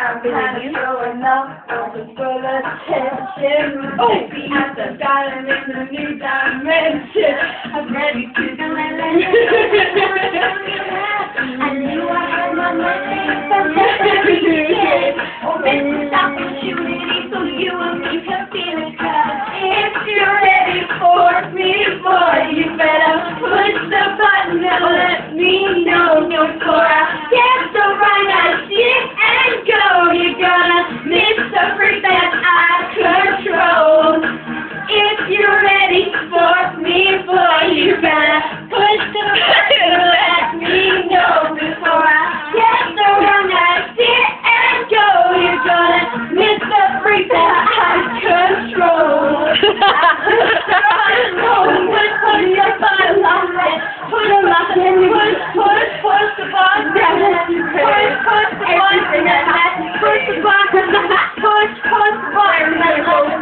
I'm kind of showing off for the attention. Maybe I've got him in a new dimension. I'm ready to do I knew I had my money, but that's every day. Oh, Mrs. Opportunity, so you and me can feel it. If you're ready for me, boy, you better push the button and let me know before I get the right idea and go. You're gonna miss the freak that I control. If you're ready for me, boy, you better push the button and let me know before I get the wrong idea and go. You're gonna miss the freak that I control. Push the button,